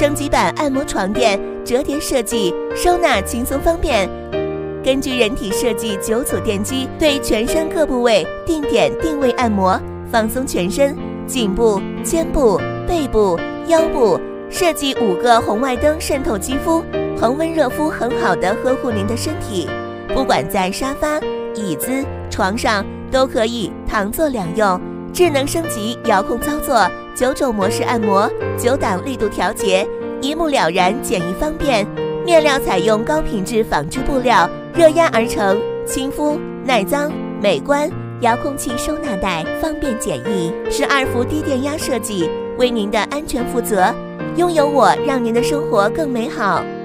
升级版按摩床垫，折叠设计，收纳轻松方便。根据人体设计9组电机，对全身各部位定点定位按摩，放松全身，颈部、肩部、背部、腰部，设计5个红外灯渗透肌肤，恒温热敷，很好的呵护您的身体。不管在沙发、椅子、床上都可以躺坐两用。智能升级遥控操作，9种模式按摩，9档力度调节，一目了然，简易方便。面料采用高品质纺织布料，热压而成，亲肤耐脏美观。遥控器收纳袋方便简易，12伏低电压设计，为您的安全负责。拥有我，让您的生活更美好。